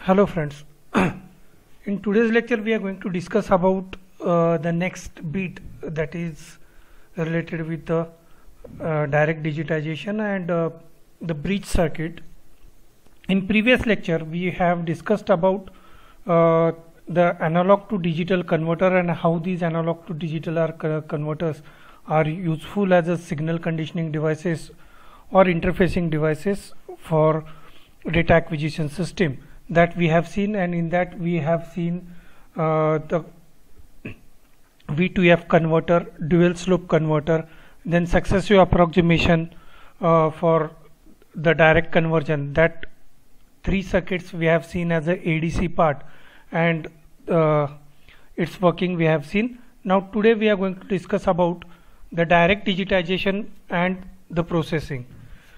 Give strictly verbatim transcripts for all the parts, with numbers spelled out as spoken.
Hello friends. In today's lecture we are going to discuss about uh, the next bit that is related with the uh, direct digitization and uh, the bridge circuit. In previous lecture we have discussed about uh, the analog to digital converter and how these analog to digital are co converters are useful as a signal conditioning devices or interfacing devices for data acquisition system that we have seen, and in that we have seen uh, the V two F converter, dual slope converter, then successive approximation uh, for the direct conversion. That three circuits we have seen as a A D C part, and uh, its working we have seen. Now today we are going to discuss about the direct digitization and the processing.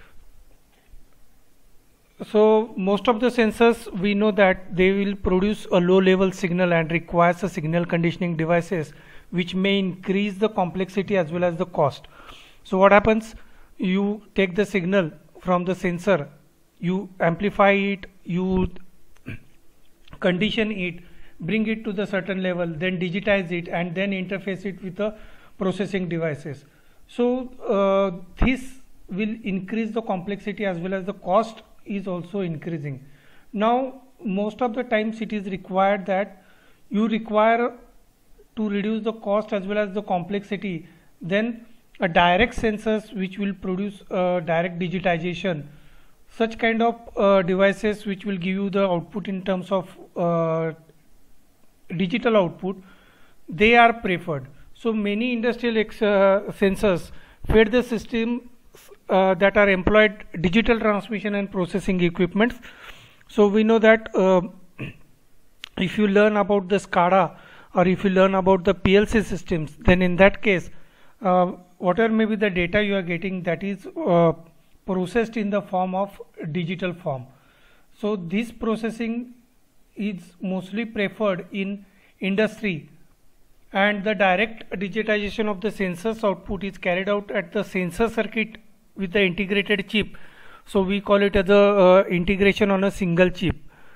So most of the sensors, we know that they will produce a low level signal and requires a signal conditioning devices which may increase the complexity as well as the cost. So what happens, you take the signal from the sensor, you amplify it, you condition it, bring it to the certain level, then digitize it and then interface it with the processing devices. So uh, this will increase the complexity as well as the cost is also increasing. Now most of the times it is required that you require to reduce the cost as well as the complexity, then a direct sensors which will produce uh, direct digitization, such kind of uh, devices which will give you the output in terms of uh, digital output, they are preferred. So many industrial ex uh, sensors fed the system Uh, that are employed digital transmission and processing equipments. So we know that uh, if you learn about the SCADA or if you learn about the P L C systems, then in that case uh, whatever may be the data you are getting, that is uh, processed in the form of digital form. So this processing is mostly preferred in industry, and the direct digitization of the sensors output is carried out at the sensor circuit with the integrated chip. So we call it as a uh, integration on a single chip.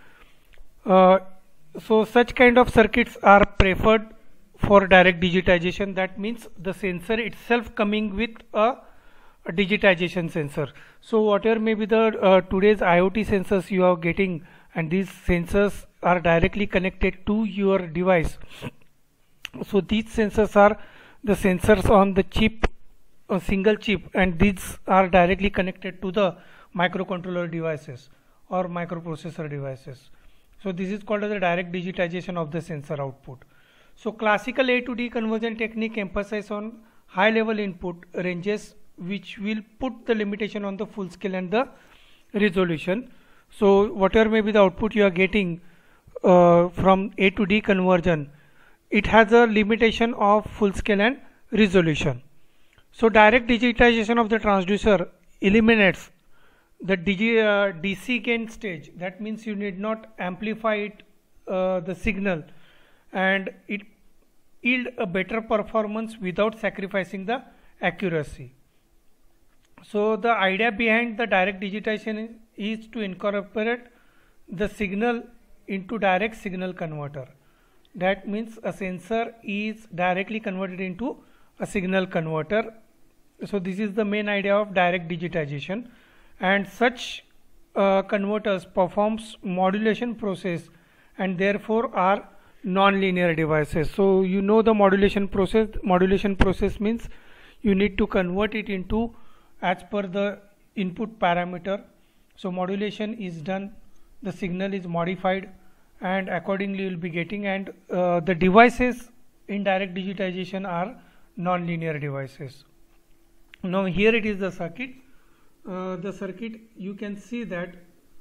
Uh, so such kind of circuits are preferred for direct digitization. That means the sensor itself coming with a, a digitization sensor. So whatever may be the uh, today's IoT sensors you are getting, and these sensors are directly connected to your device. So these sensors are the sensors on the chip, a single chip, and these are directly connected to the microcontroller devices or microprocessor devices. So this is called as the direct digitization of the sensor output. So classical A to D conversion technique emphasizes on high level input ranges which will put the limitation on the full scale and the resolution. So whatever may be the output you are getting uh, from A to D conversion, it has a limitation of full scale and resolution. So direct digitization of the transducer eliminates the digi, uh, D C gain stage. That means you need not amplify it, uh, the signal, and it yield a better performance without sacrificing the accuracy. So the idea behind the direct digitization is to incorporate the signal into direct signal converter. That means a sensor is directly converted into a signal converter. So this is the main idea of direct digitization, and such uh, converters performs modulation process and therefore are non-linear devices. So you know the modulation process. Modulation process means you need to convert it into as per the input parameter. So modulation is done, the signal is modified, and accordingly you will be getting, and uh, the devices in direct digitization are non-linear devices. Now here it is the circuit. Uh, the circuit, you can see that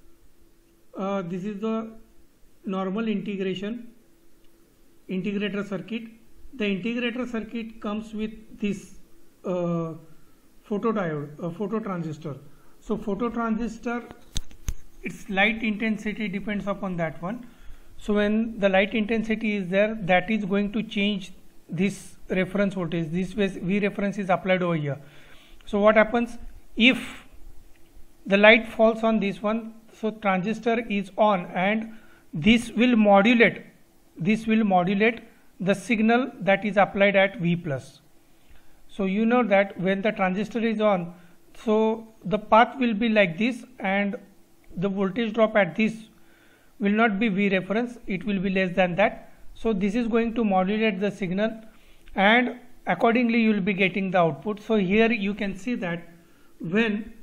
uh, this is the normal integration integrator circuit. The integrator circuit comes with this uh, photodiode, a phototransistor. So phototransistor, its light intensity depends upon that one. So when the light intensity is there, that is going to change this reference voltage. This V reference is applied over here. So what happens if the light falls on this one? So transistor is on and this will modulate this will modulate the signal that is applied at V plus. So you know that when the transistor is on, so the path will be like this, and the voltage drop at this will not be V reference, it will be less than that. So this is going to modulate the signal, and accordingly you will be getting the output. So here you can see that when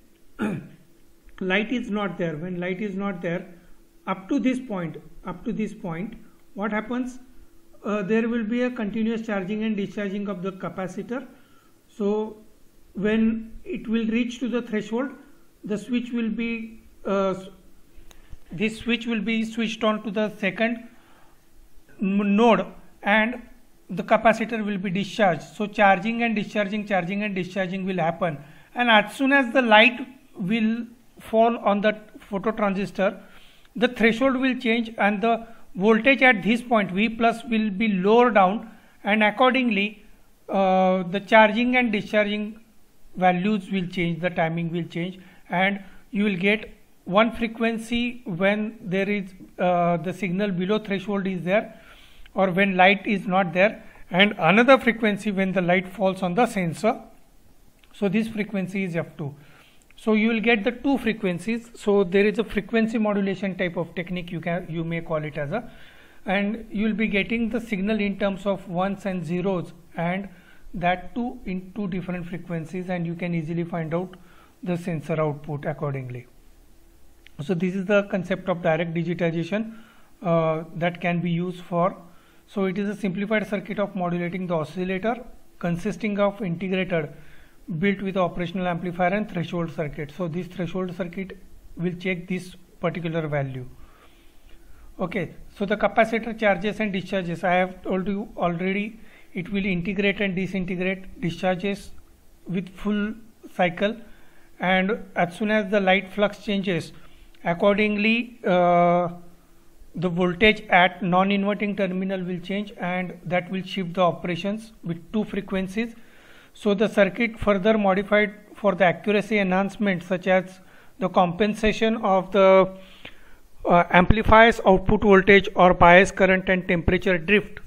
light is not there, when light is not there, up to this point, up to this point, what happens? Uh, there will be a continuous charging and discharging of the capacitor. So when it will reach to the threshold, the switch will be uh, this switch will be switched on to the second node, and the capacitor will be discharged. So charging and discharging, charging and discharging will happen, and as soon as the light will fall on the phototransistor, the threshold will change and the voltage at this point V plus will be lower down, and accordingly uh, the charging and discharging values will change, the timing will change, and you will get one frequency when there is uh, the signal below threshold is there, or when light is not there, and another frequency when the light falls on the sensor. So this frequency is F two. So you will get the two frequencies. So there is a frequency modulation type of technique, you can you may call it as a, and you will be getting the signal in terms of ones and zeros, and that too in two different frequencies, and you can easily find out the sensor output accordingly. So this is the concept of direct digitization uh, that can be used for. So it is a simplified circuit of modulating the oscillator consisting of integrated built with operational amplifier and threshold circuit. So this threshold circuit will check this particular value. Okay, so the capacitor charges and discharges, I have told you already, it will integrate and disintegrate, discharges with full cycle, and as soon as the light flux changes, accordingly uh, the voltage at non-inverting terminal will change, and that will shift the operations with two frequencies. So the circuit further modified for the accuracy enhancement, such as the compensation of the uh, amplifier's output voltage or bias current and temperature drift.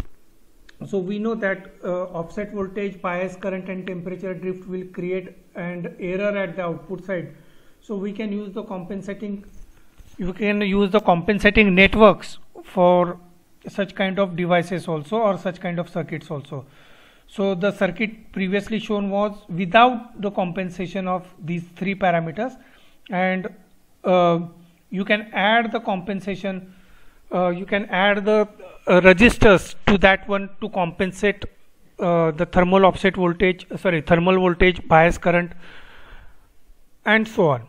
So we know that uh, offset voltage, bias current and temperature drift will create an error at the output side. So we can use the compensating you can use the compensating networks for such kind of devices also, or such kind of circuits also. So the circuit previously shown was without the compensation of these three parameters, and uh, you can add the compensation, uh, you can add the uh, resistors to that one to compensate uh, the thermal offset voltage, sorry thermal voltage, bias current, and so on.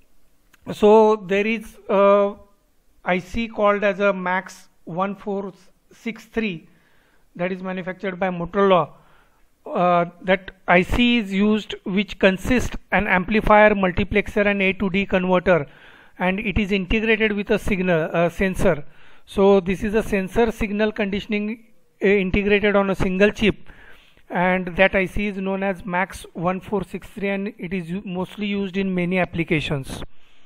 So there is a I C called as a MAX one four six three that is manufactured by Motorola. Uh, that I C is used, which consists an amplifier, multiplexer and A to D converter, and it is integrated with a signal uh, sensor. So this is a sensor signal conditioning uh, integrated on a single chip, and that I C is known as MAX one four six three, and it is mostly used in many applications.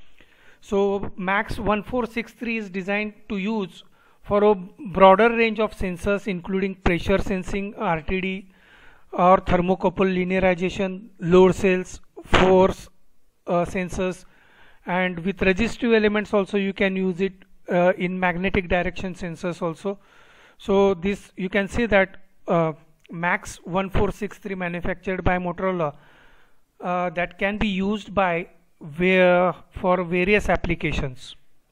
So MAX one four six three is designed to use for a broader range of sensors, including pressure sensing, R T D, or thermocouple linearization, load cells, force uh, sensors, and with resistive elements also you can use it uh, in magnetic direction sensors also. So this you can see that uh, MAX one four six three manufactured by Motorola uh, that can be used by where for various applications.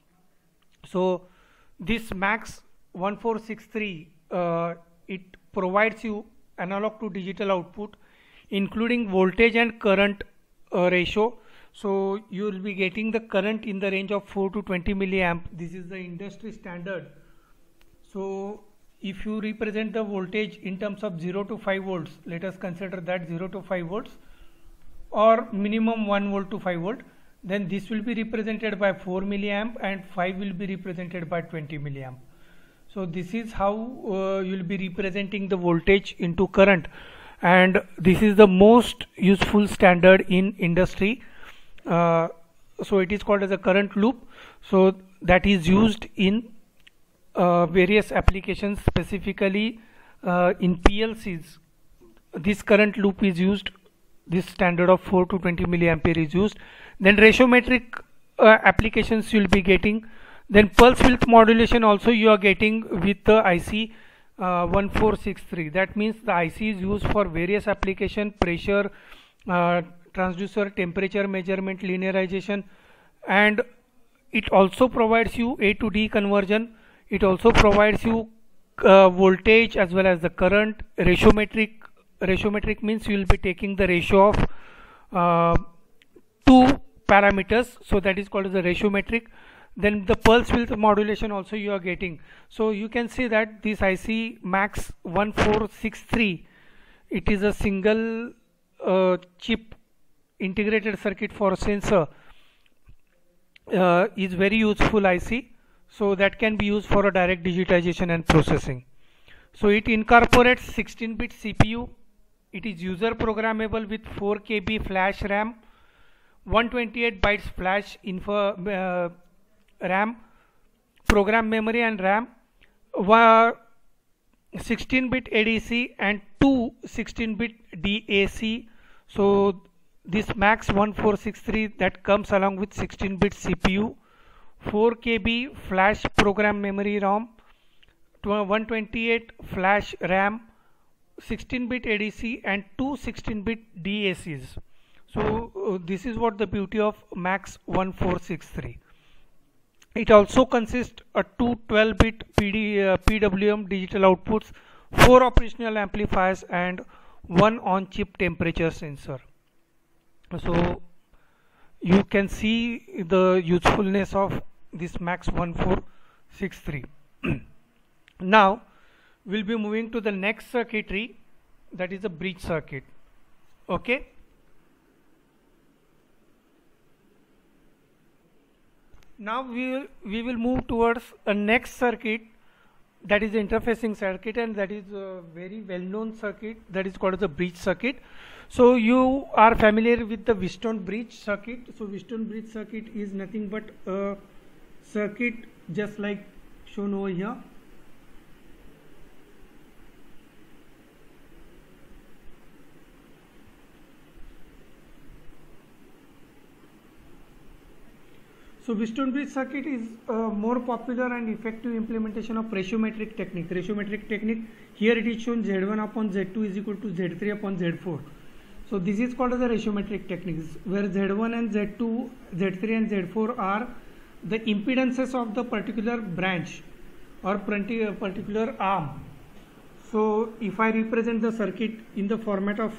So this MAX one four six three uh, it provides you analog to digital output, including voltage and current uh, ratio. So you will be getting the current in the range of four to twenty milliamp. This is the industry standard. So if you represent the voltage in terms of zero to five volts, let us consider that zero to five volts, or minimum one volt to five volt, then this will be represented by four milliamp, and five will be represented by twenty milliamp. So this is how uh, you will be representing the voltage into current, and this is the most useful standard in industry. Uh, so it is called as a current loop. So that is used in uh, various applications, specifically uh, in P L Cs. This current loop is used, this standard of four to twenty milliampere is used. Then ratiometric uh, applications you will be getting. Then pulse width modulation also you are getting with the I C uh, one four six three. That means the I C is used for various application: pressure, uh, transducer, temperature measurement, linearization, and it also provides you A to D conversion. It also provides you uh, voltage as well as the current. Ratiometric ratiometric means you will be taking the ratio of uh, two parameters, so that is called as the ratiometric. Then the pulse width modulation also you are getting. So you can see that this I C MAX one four six three, it is a single uh, chip integrated circuit for sensor, uh, is very useful I C. So that can be used for a direct digitization and processing. So it incorporates sixteen bit C P U. It is user programmable with four K B flash RAM, one twenty-eight bytes flash info uh, RAM, program memory and RAM, sixteen bit A D C and two sixteen bit D A C. So this MAX one four six three, that comes along with sixteen bit C P U, four K B flash program memory ROM, one twenty-eight flash RAM, sixteen bit A D C and two sixteen bit D A Cs. So uh, this is what the beauty of MAX one four six three. It also consists of two twelve bit P D, uh, P W M digital outputs, four operational amplifiers and one on-chip temperature sensor. So you can see the usefulness of this MAX one four six three. Now we'll be moving to the next circuitry, that is a bridge circuit. Okay. Now we will, we will move towards a next circuit, that is the interfacing circuit, and that is a very well known circuit, that is called the bridge circuit. So you are familiar with the Wheatstone bridge circuit. So Wheatstone bridge circuit is nothing but a circuit just like shown over here. So Wheatstone bridge circuit is a more popular and effective implementation of ratiometric technique. Ratiometric technique, here it is shown Z one upon Z two is equal to Z three upon Z four. So this is called as a ratiometric technique, where Z one and Z two, Z three and Z four are the impedances of the particular branch or particular arm. So if I represent the circuit in the format of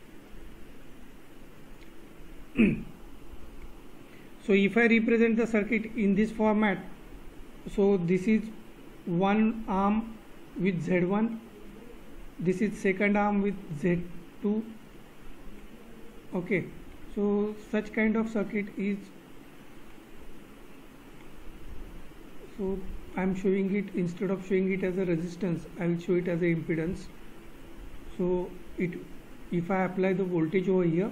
so if I represent the circuit in this format, so this is one arm with Z one, this is second arm with Z two. Okay, so such kind of circuit is, so I am showing it, instead of showing it as a resistance, I will show it as a impedance. So it, if I apply the voltage over here,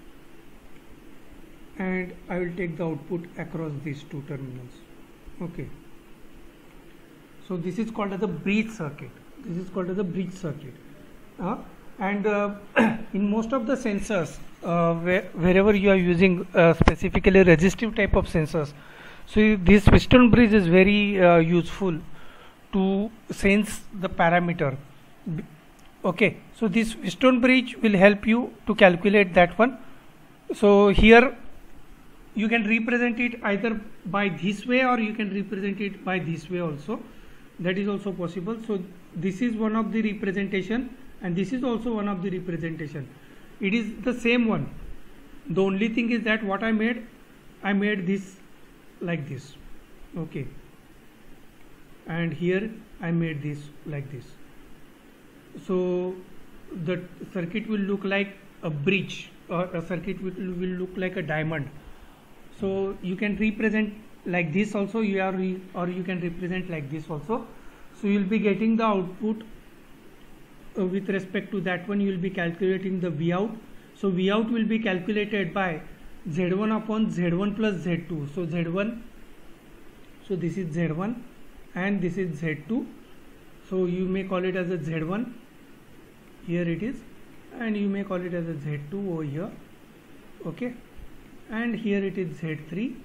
and I will take the output across these two terminals. Okay, so this is called as a bridge circuit. This is called as a bridge circuit. Uh, and uh, in most of the sensors, uh, where, wherever you are using uh, specifically resistive type of sensors, so this Wheatstone bridge is very uh, useful to sense the parameter. Okay, so this Wheatstone bridge will help you to calculate that one. So here you can represent it either by this way, or you can represent it by this way also. That is also possible. So this is one of the representation, and this is also one of the representation. It is the same one. The only thing is that what I made, I made this like this. Okay, and here I made this like this. So the circuit will look like a bridge, or a circuit will, will look like a diamond. So you can represent like this also, you are re or you can represent like this also. So you will be getting the output uh, with respect to that one. You will be calculating the V out. So V out will be calculated by Z one upon Z one plus Z two. So Z one, so this is Z one, and this is Z two. So you may call it as a Z one, here it is, and you may call it as a Z two over here, okay, and here it is Z three,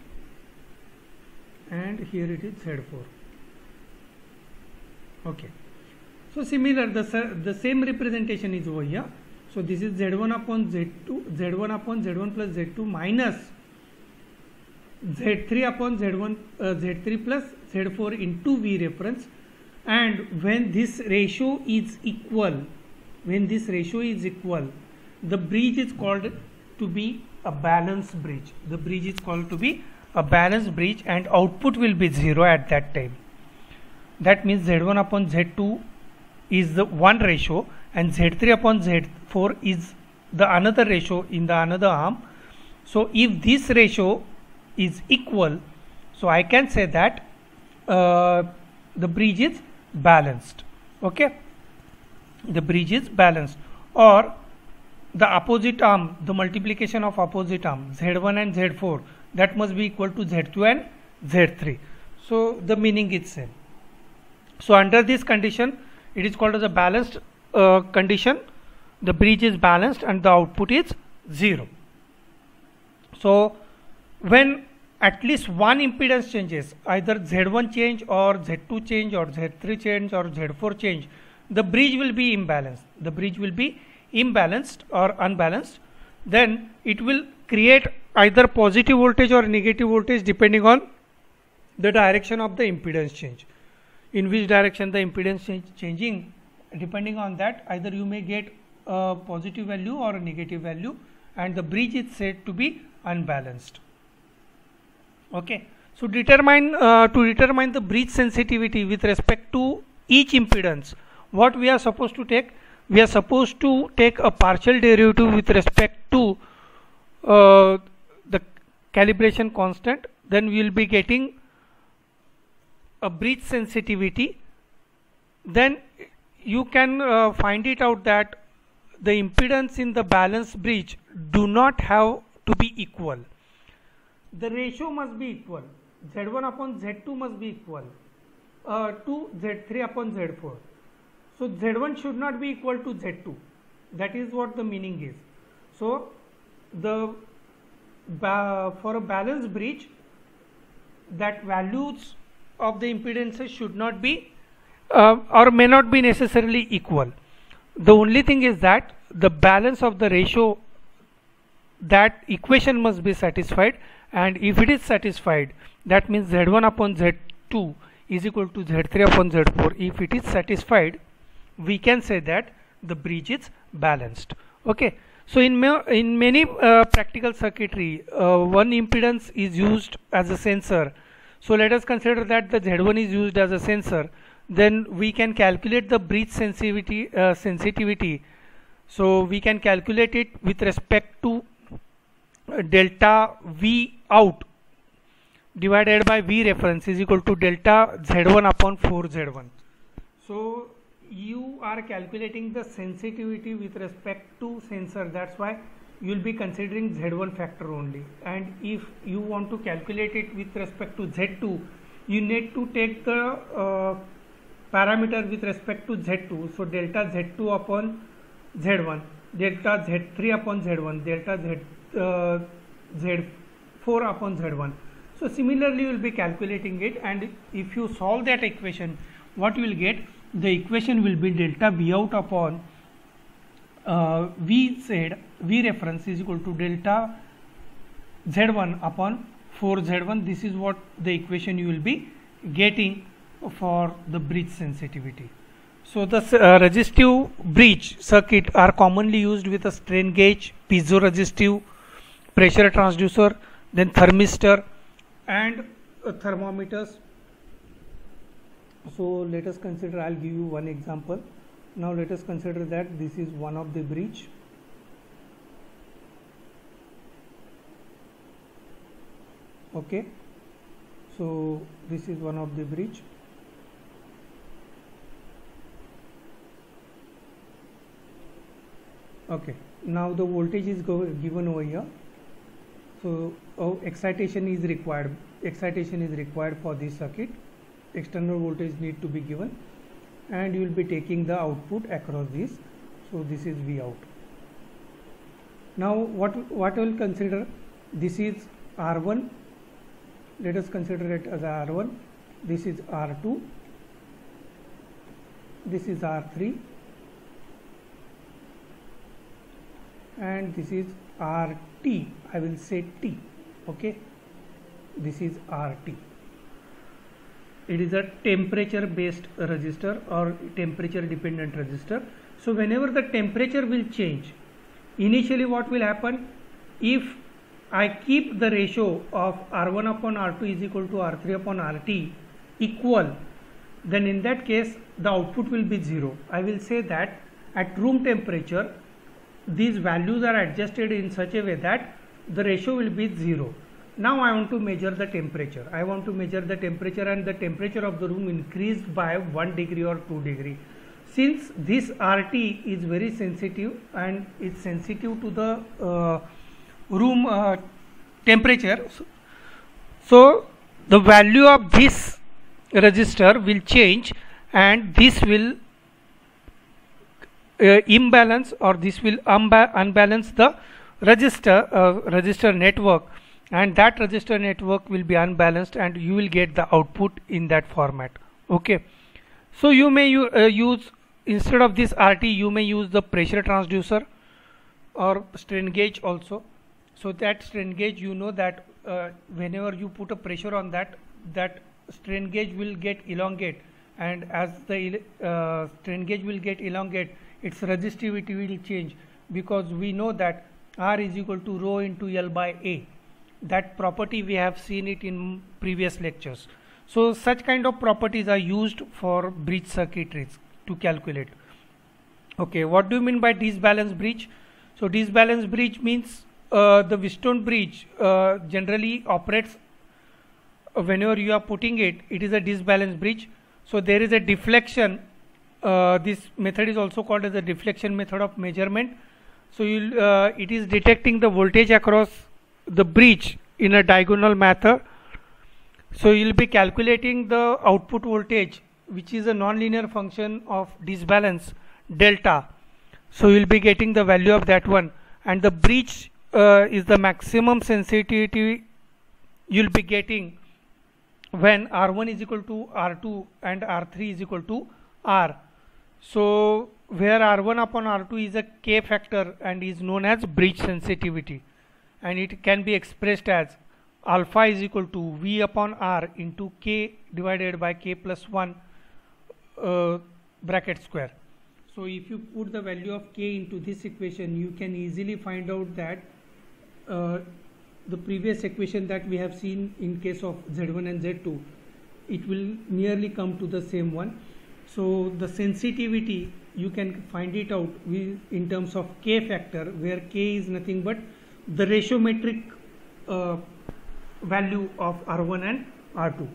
and here it is Z four. Okay, so similar, the, the same representation is over here. So this is Z one upon Z two, Z one upon Z one plus Z two minus Z three upon Z one, uh, Z three plus Z four into V reference. And when this ratio is equal, when this ratio is equal, the bridge is called to be a balanced bridge. The bridge is called to be a balanced bridge, and output will be zero at that time. That means Z one upon Z two is the one ratio, and Z three upon Z four is the another ratio in the another arm. So if this ratio is equal, so I can say that uh, the bridge is balanced. Okay, the bridge is balanced. Or the opposite arm, the multiplication of opposite arm, Z one and Z four, that must be equal to Z two and Z three. So the meaning is same. So under this condition, it is called as a balanced uh, condition. The bridge is balanced and the output is zero. So when at least one impedance changes, either Z one change or Z two change or Z three change or Z four change, the bridge will be imbalanced. The bridge will be imbalanced or unbalanced. Then it will create either positive voltage or negative voltage depending on the direction of the impedance change. In which direction the impedance change changing, depending on that, either you may get a positive value or a negative value, and the bridge is said to be unbalanced. Okay, so determine uh, to determine the bridge sensitivity with respect to each impedance, what we are supposed to take? We are supposed to take a partial derivative with respect to uh, the calibration constant. Then we will be getting a bridge sensitivity. Then you can uh, find it out that the impedance in the balanced bridge do not have to be equal. The ratio must be equal. Z one upon Z two must be equal uh, to Z three upon Z four. So Z one should not be equal to Z two. That is what the meaning is. So the for a balanced bridge, that values of the impedances should not be uh, or may not be necessarily equal. The only thing is that the balance of the ratio, that equation must be satisfied, and if it is satisfied, that means Z one upon Z two is equal to Z three upon Z four. If it is satisfied, we can say that the bridge is balanced. Okay, so in, ma in many uh, practical circuitry, uh, one impedance is used as a sensor. So let us consider that the Z one is used as a sensor. Then we can calculate the bridge sensitivity uh, sensitivity. So we can calculate it with respect to uh, delta V out divided by V reference is equal to delta Z one upon four Z one. So you are calculating the sensitivity with respect to sensor. That's why you will be considering Z one factor only. And if you want to calculate it with respect to Z two, you need to take the uh, parameter with respect to Z two. So delta Z two upon Z one, delta Z three upon Z one, delta Z, uh, Z four upon Z one. So similarly you will be calculating it, and if you solve that equation, what you will get? The equation will be delta V out upon uh, V said V reference is equal to delta Z one upon four Z one. This is what the equation you will be getting for the bridge sensitivity. So the uh, resistive bridge circuit are commonly used with a strain gauge, piezoresistive, pressure transducer, then thermistor and uh, thermometers. So let us consider, I'll give you one example. Now let us consider that this is one of the bridge. Okay, so this is one of the bridge. Okay, now the voltage is go given over here. So oh, excitation is required. Excitation is required for this circuit. external voltage need to be given, and you will be taking the output across this. So this is V out. Now what what I will consider, this is R one, let us consider it as R one, this is R two, this is R three, and this is R T, I will say T, okay, this is R T. It is a temperature based resistor or temperature dependent resistor. So whenever the temperature will change, initially what will happen, if I keep the ratio of R one upon R two is equal to R three upon R T equal, then in that case the output will be zero. I will say that at room temperature these values are adjusted in such a way that the ratio will be zero. Now I want to measure the temperature. I want to measure the temperature, and the temperature of the room increased by one degree or two degree. Since this R T is very sensitive and is sensitive to the uh, room uh, temperature, so the value of this resistor will change, and this will uh, imbalance, or this will unba unbalance the resistor uh, resistor network, and that resistor network will be unbalanced, and you will get the output in that format. Okay, so you may uh, use, instead of this R T, you may use the pressure transducer or strain gauge also. So that strain gauge, you know that uh, whenever you put a pressure on that, that strain gauge will get elongate, and as the uh, strain gauge will get elongate, its resistivity will change, because we know that R is equal to rho into L by A. That property we have seen it in previous lectures. So such kind of properties are used for bridge circuitries to calculate. Okay, what do you mean by disbalanced bridge? So disbalanced bridge means uh, the Wheatstone bridge uh, generally operates uh, whenever you are putting it, it is a disbalanced bridge. So there is a deflection. Uh, this method is also called as a deflection method of measurement. So you'll, uh, it is detecting the voltage across the bridge in a diagonal method. So you will be calculating the output voltage, which is a nonlinear function of disbalance delta. So you will be getting the value of that one, and the bridge uh, is the maximum sensitivity you will be getting when R one is equal to R two and R three is equal to R. So where R one upon R two is a K factor and is known as bridge sensitivity, and it can be expressed as alpha is equal to V upon R into K divided by K plus one uh, bracket square. So if you put the value of K into this equation, you can easily find out that uh, the previous equation that we have seen in case of Z one and Z two, it will nearly come to the same one. So the sensitivity, you can find it out with, in terms of K factor, where K is nothing but the ratiometric uh, value of R one and R two.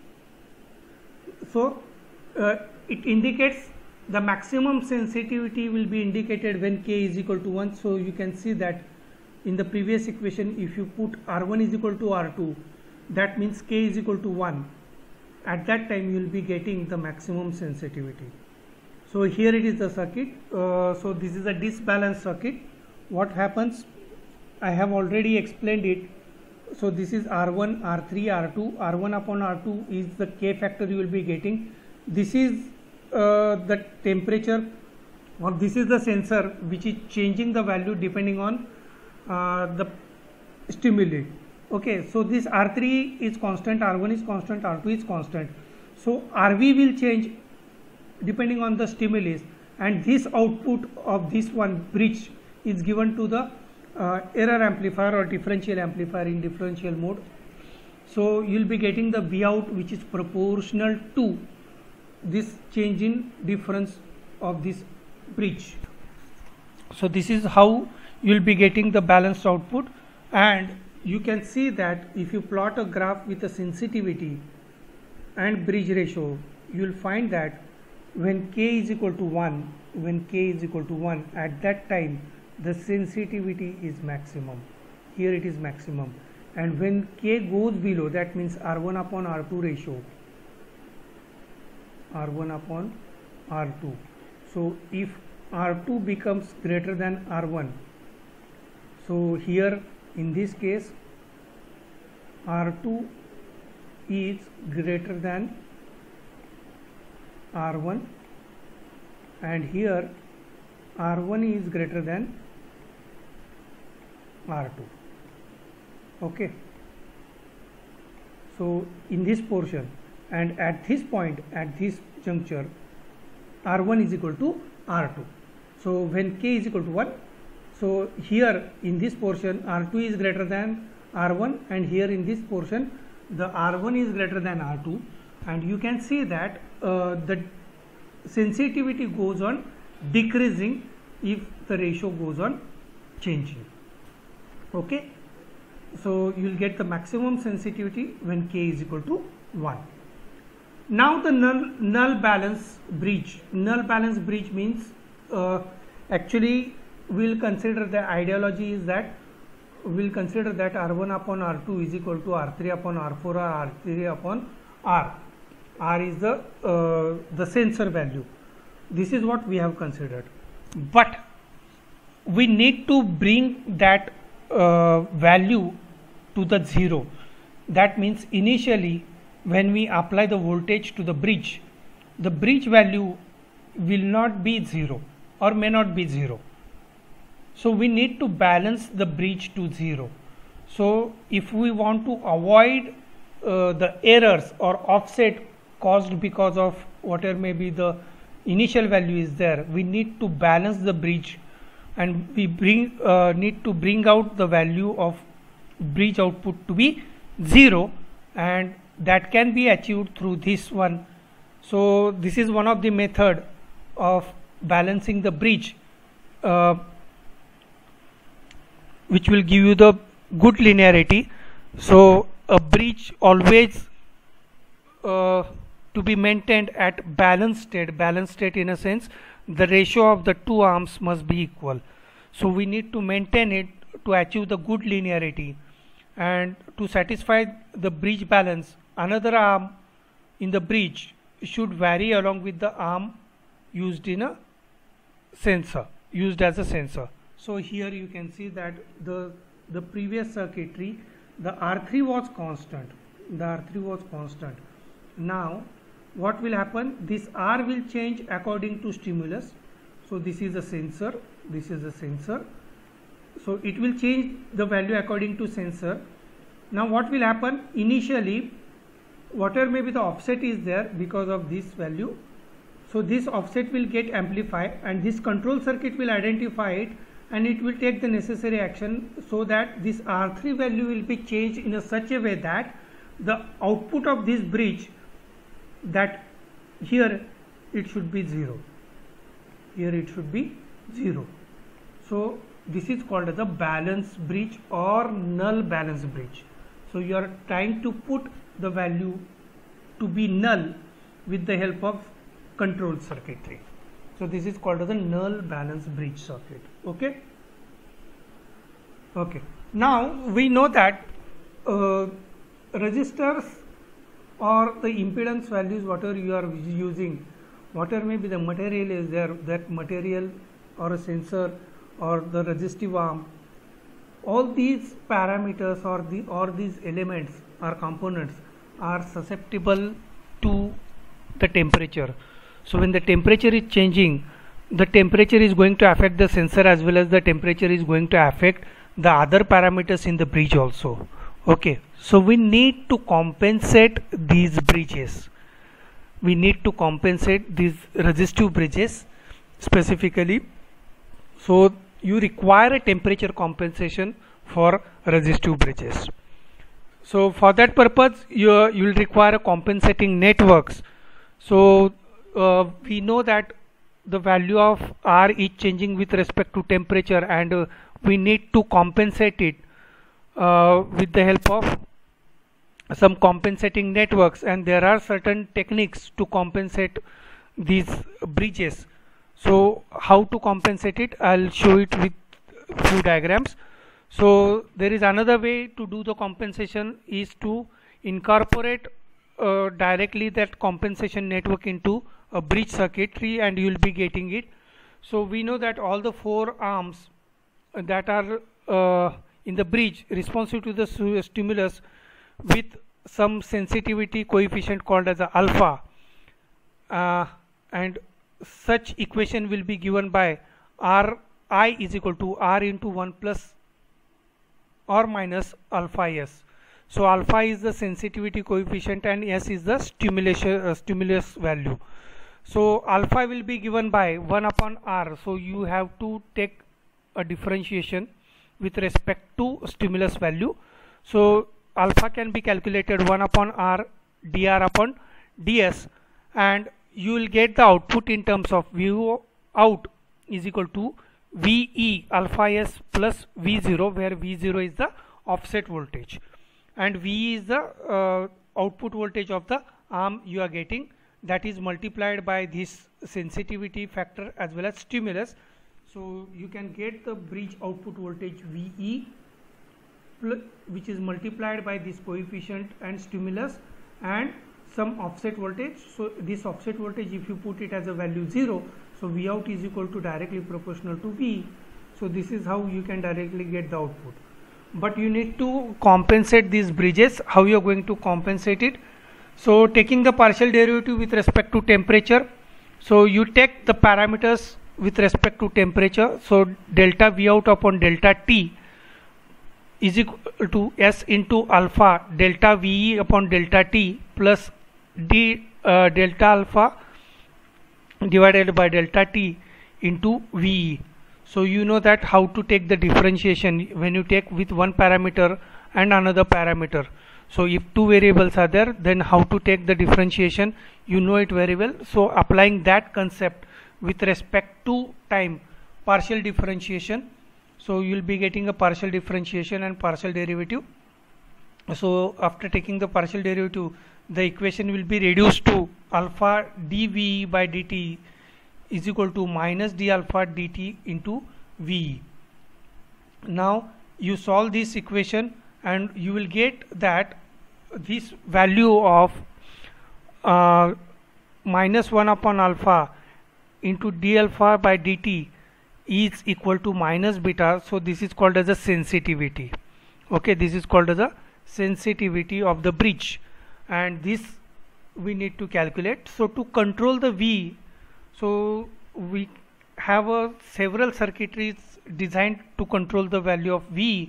So uh, it indicates the maximum sensitivity will be indicated when K is equal to one. So you can see that in the previous equation, if you put R one is equal to R two, that means K is equal to one. At that time you will be getting the maximum sensitivity. So here it is the circuit. Uh, so this is a disbalanced circuit. What happens, I have already explained it. So this is R one, R three, R two. R one upon R two is the K factor you will be getting. This is uh, the temperature, or this is the sensor which is changing the value depending on uh, the stimuli. Okay, so this R three is constant, R one is constant, R two is constant. So R V will change depending on the stimulus, and this output of this one bridge is given to the uh, error amplifier or differential amplifier in differential mode. So you will be getting the V out, which is proportional to this change in difference of this bridge. So this is how you will be getting the balanced output, and you can see that if you plot a graph with a sensitivity and bridge ratio, you will find that when K is equal to one, when K is equal to one, at that time the sensitivity is maximum. Here it is maximum, and when K goes below, that means R one upon R two ratio, R one upon R two. So if R two becomes greater than R one, so here in this case R two is greater than R one, and here R one is greater than R two. Okay, so in this portion, and at this point, at this juncture, R one is equal to R two. So when k is equal to one, so here in this portion R two is greater than R one, and here in this portion the R one is greater than R two, and you can see that uh, the sensitivity goes on decreasing if the ratio goes on changing. Okay, so you will get the maximum sensitivity when k is equal to one. Now the null null balance bridge. Null balance bridge means uh, actually we will consider the ideology is that we will consider that R one upon R two is equal to R three upon R four or R three upon R. R is the uh, the sensor value. This is what we have considered, but we need to bring that uh, value to the zero. That means initially when we apply the voltage to the bridge, the bridge value will not be zero or may not be zero. So we need to balance the bridge to zero. So if we want to avoid uh, the errors or offset caused because of whatever may be the initial value is there, we need to balance the bridge, and we bring uh, need to bring out the value of bridge output to be zero, and that can be achieved through this one. So this is one of the method of balancing the bridge, uh, which will give you the good linearity. So a bridge always uh, to be maintained at balanced state. Balanced state in a sense, the ratio of the two arms must be equal. So we need to maintain it to achieve the good linearity, and to satisfy the bridge balance, another arm in the bridge should vary along with the arm used in a sensor, used as a sensor. So here you can see that the the previous circuitry, the R three was constant, the R three was constant. Now what will happen, this R will change according to stimulus. So this is a sensor, this is a sensor, so it will change the value according to sensor. Now what will happen, initially whatever may be the offset is there because of this value, so this offset will get amplified, and this control circuit will identify it, and it will take the necessary action so that this R three value will be changed in a such a way that the output of this bridge, that here it should be zero, here it should be zero. So this is called as a balance bridge or null balance bridge. So you are trying to put the value to be null with the help of control circuitry. So this is called as a null balance bridge circuit. Okay. Okay. Now we know that uh, resistors or the impedance values, whatever you are using, whatever may be the material is there, that material or a sensor or the resistive arm, all these parameters or the or these elements or components are susceptible to the temperature. So when the temperature is changing, the temperature is going to affect the sensor as well as the temperature is going to affect the other parameters in the bridge also. Okay, so we need to compensate these bridges. We need to compensate these resistive bridges specifically. So you require a temperature compensation for resistive bridges. So for that purpose you you will require a compensating networks. So uh, we know that the value of R is changing with respect to temperature, and uh, we need to compensate it uh, with the help of some compensating networks, and there are certain techniques to compensate these bridges. So how to compensate it, I'll show it with few diagrams. So there is another way to do the compensation is to incorporate uh, directly that compensation network into a bridge circuitry and you will be getting it. So we know that all the four arms that are uh, in the bridge responsive to the stimulus with some sensitivity coefficient called as a alpha, uh, and such equation will be given by R I is equal to R into one plus or minus alpha S. So alpha is the sensitivity coefficient and S is the stimulation uh, stimulus value. So alpha will be given by one upon R. So you have to take a differentiation with respect to stimulus value. So alpha can be calculated one upon R dr upon ds, and you will get the output in terms of V out is equal to V E alpha S plus V zero, where V zero is the offset voltage and V is the uh, output voltage of the arm you are getting, that is multiplied by this sensitivity factor as well as stimulus. So you can get the bridge output voltage V E, which is multiplied by this coefficient and stimulus and some offset voltage. So this offset voltage, if you put it as a value zero, so V out is equal to directly proportional to V. So this is how you can directly get the output. But you need to compensate these bridges. How you are going to compensate it? So taking the partial derivative with respect to temperature. So you take the parameters with respect to temperature. So delta V out upon delta T is equal to S into alpha delta V E upon delta T plus D uh, delta alpha divided by delta T into V E. So you know that how to take the differentiation when you take with one parameter and another parameter. So if two variables are there, then how to take the differentiation, you know it very well. So applying that concept with respect to time, partial differentiation, so you will be getting a partial differentiation and partial derivative. So after taking the partial derivative, the equation will be reduced to alpha dV by dt is equal to minus d alpha dt into V. Now you solve this equation and you will get that this value of uh, minus one upon alpha into d alpha by dt is equal to minus beta. So this is called as a sensitivity. Okay, this is called as a sensitivity of the bridge, and this we need to calculate. So to control the V, so we have a several circuitries designed to control the value of V,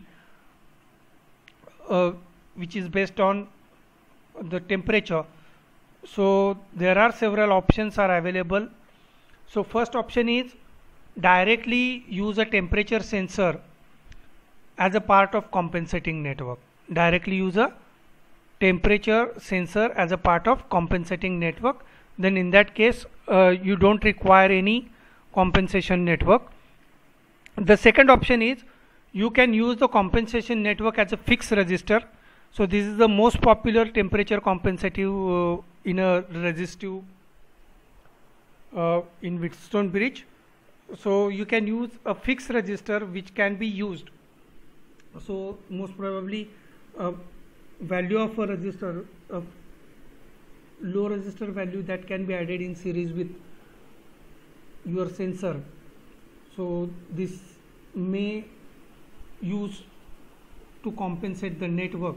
uh, which is based on the temperature. So there are several options are available. So first option is directly use a temperature sensor as a part of compensating network. Directly use a temperature sensor as a part of compensating network. Then in that case uh, you don't require any compensation network. The second option is you can use the compensation network as a fixed resistor. So this is the most popular temperature compensative uh, in a resistive uh, in Wheatstone bridge. So you can use a fixed resistor which can be used. So most probably uh, value of a resistor, a low resistor value that can be added in series with your sensor. So this may use to compensate the network.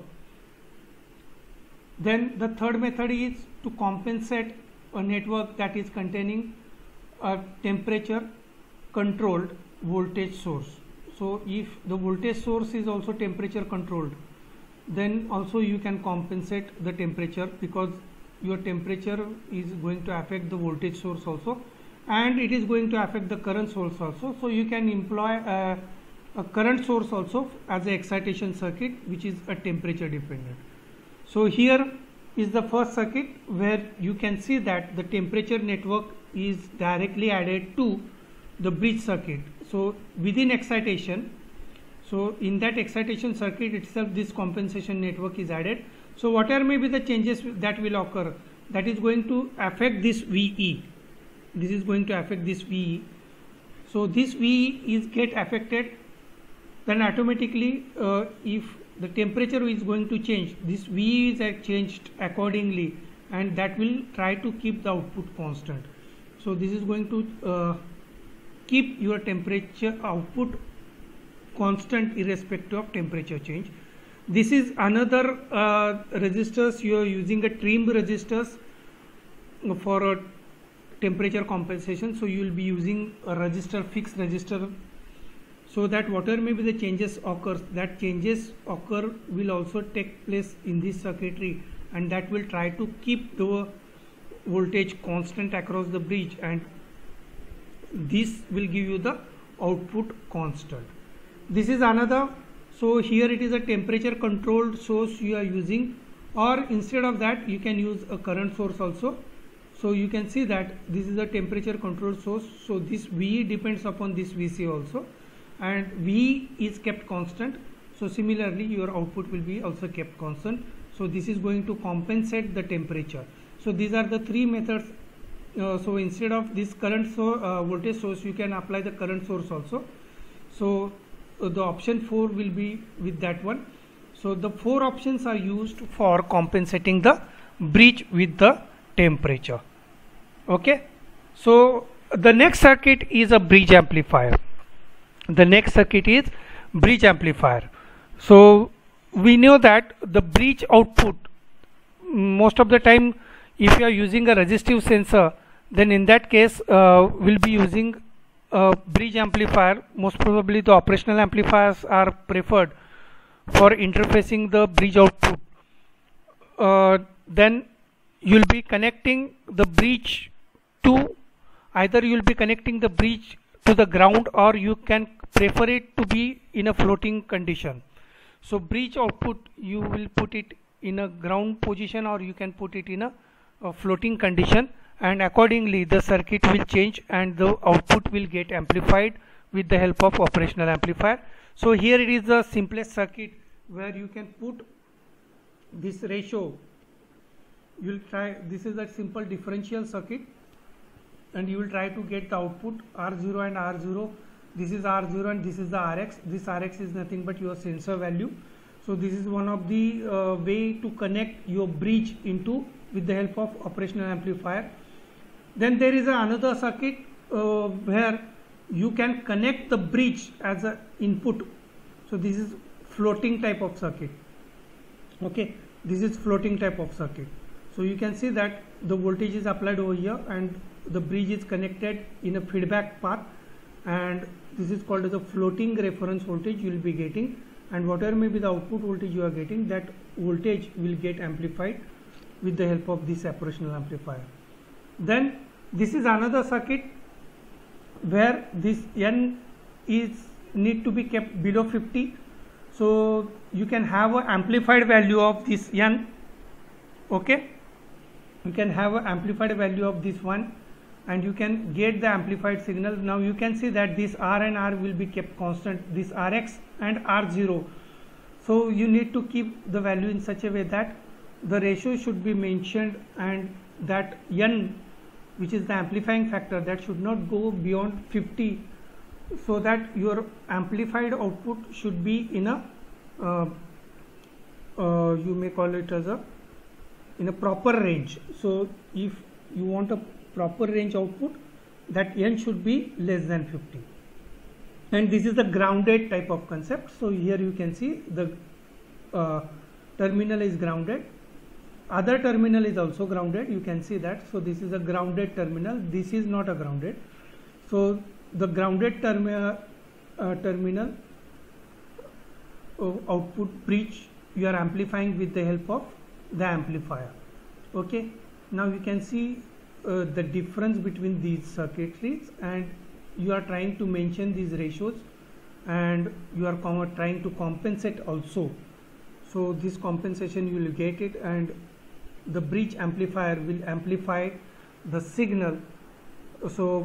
Then the third method is to compensate a network that is containing a temperature controlled voltage source. So if the voltage source is also temperature controlled, then also you can compensate the temperature, because your temperature is going to affect the voltage source also, and it is going to affect the current source also. So you can employ a, a current source also as an excitation circuit which is a temperature dependent. So here is the first circuit where you can see that the temperature network is directly added to the bridge circuit. So within excitation, so in that excitation circuit itself, this compensation network is added. So whatever may be the changes that will occur, that is going to affect this V E. This is going to affect this V E. So this V E is get affected, then automatically uh, if the temperature is going to change. This V is uh, changed accordingly, and that will try to keep the output constant. So this is going to uh, keep your temperature output constant irrespective of temperature change. This is another uh, resistors. You are using a trimmed resistors for a temperature compensation. So you will be using a resistor, fixed resistor, so that whatever may be the changes occurs, that changes occur will also take place in this circuitry, and that will try to keep the voltage constant across the bridge, and this will give you the output constant. This is another. So here it is a temperature controlled source you are using, or instead of that you can use a current source also. So you can see that this is a temperature controlled source. So this V depends upon this V C also, and V is kept constant. So similarly your output will be also kept constant. So this is going to compensate the temperature. So these are the three methods. Uh, so instead of this current so uh, voltage source, you can apply the current source also. So uh, the option four will be with that one. So the four options are used for compensating the bridge with the temperature. Okay. So the next circuit is a bridge amplifier. The next circuit is bridge amplifier. So we know that the bridge output, most of the time if you are using a resistive sensor, then in that case uh, we'll be using a bridge amplifier. Most probably the operational amplifiers are preferred for interfacing the bridge output. Uh, then you'll be connecting the bridge to, either you'll be connecting the bridge to the ground, or you can prefer it to be in a floating condition. So bridge output, you will put it in a ground position, or you can put it in a, a floating condition, and accordingly the circuit will change and the output will get amplified with the help of operational amplifier. So here it is the simplest circuit where you can put this ratio. You will try, this is a simple differential circuit, and you will try to get the output R zero and R zero. This is R zero and this is the R X. This R X is nothing but your sensor value. So this is one of the uh, way to connect your bridge into with the help of operational amplifier. Then there is a another circuit uh, where you can connect the bridge as an input. So this is floating type of circuit. Okay, this is floating type of circuit. So you can see that the voltage is applied over here, and the bridge is connected in a feedback path, and this is called as a floating reference voltage you will be getting, and whatever may be the output voltage you are getting, that voltage will get amplified with the help of this operational amplifier. Then this is another circuit where this N is need to be kept below fifty. So you can have an amplified value of this N. Okay, you can have an amplified value of this one, and you can get the amplified signal. Now you can see that this R and R will be kept constant, this R X and R zero. So you need to keep the value in such a way that the ratio should be mentioned, and that N, which is the amplifying factor, that should not go beyond fifty, so that your amplified output should be in a uh, uh, you may call it as a in a proper range. So if you want a proper range output, that N should be less than fifty, and this is the grounded type of concept. So here you can see the uh, terminal is grounded, other terminal is also grounded, you can see that. So this is a grounded terminal, this is not a grounded. So the grounded termi uh, terminal uh, output bridge you are amplifying with the help of the amplifier. Okay, now you can see uh, the difference between these circuitries, and you are trying to mention these ratios, and you are trying to compensate also. So this compensation you will get it, and the bridge amplifier will amplify the signal. So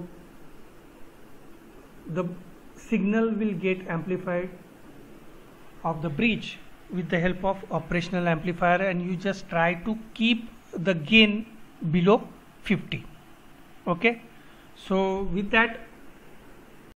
the signal will get amplified of the bridge with the help of operational amplifier, and you just try to keep the gain below fifty. Okay, so with that